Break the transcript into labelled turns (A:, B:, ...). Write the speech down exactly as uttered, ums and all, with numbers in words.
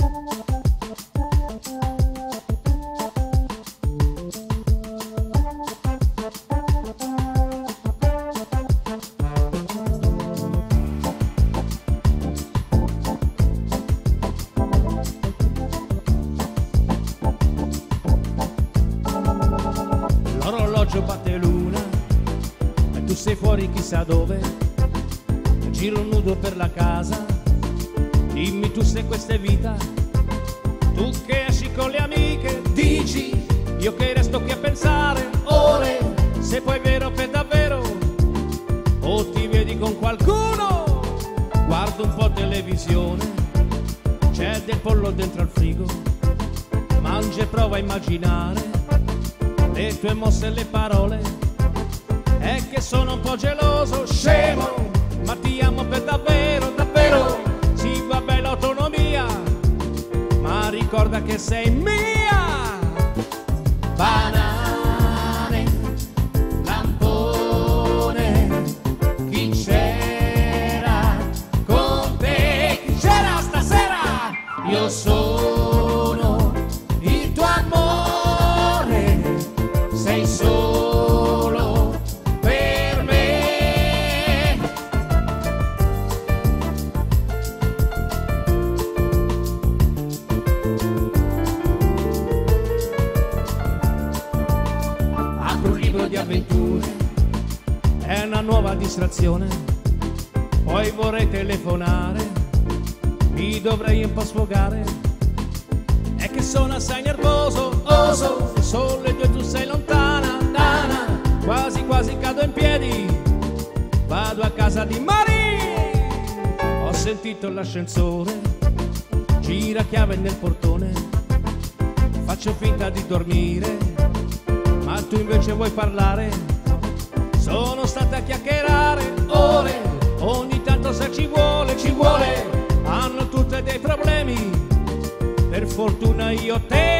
A: L'orologio batte l'una e tu sei fuori chissà dove, giro nudo per la casa, dimmi tu se questa è vita, tu che esci con le amiche, dici io che resto qui a pensare ore, se poi è vero per davvero o ti vedi con qualcuno, guardo un po' televisione, c'è del pollo dentro al frigo, mangia e prova a immaginare le tue mosse e le parole, è che sono un po' geloso, scemo, ma ti amo per davvero, davvero, ci va bene l'autonomia, ma ricorda che sei mia. Banane, lampone, chi c'era con te, chi c'era stasera? Io sono il tuo amore, sei solo per me. Apro un libro di avventure, è una nuova distrazione, poi vorrei telefonare, mi dovrei un po' sfogare, è che sono assai nervoso, oso, solo le due tu sei lontana, nana, quasi quasi cado in piedi, vado a casa di Marie, ho sentito l'ascensore, gira chiave nel portone, faccio finta di dormire, ma tu invece vuoi parlare, sono stata a chiacchierare ore, ogni tanto se ci vuole, ci vuole, hanno tutte dei problemi, per fortuna io te